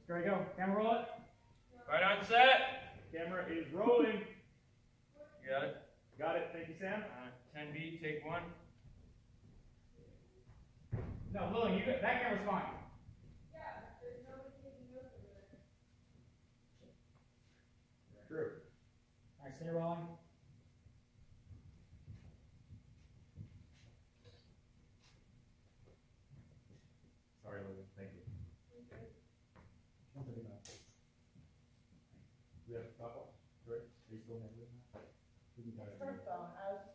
There we go. Camera roll it. Right on set. Camera is rolling. You got it? Got it. Thank you, Sam. 10B, take one. No, Lily, you got, that camera's fine. Yeah, there's nobody taking notes over there. True. All right, stay rolling. Sorry, Lily. Thank you. We have a stopwatch. Right? Are you still handling that? It's her phone. I was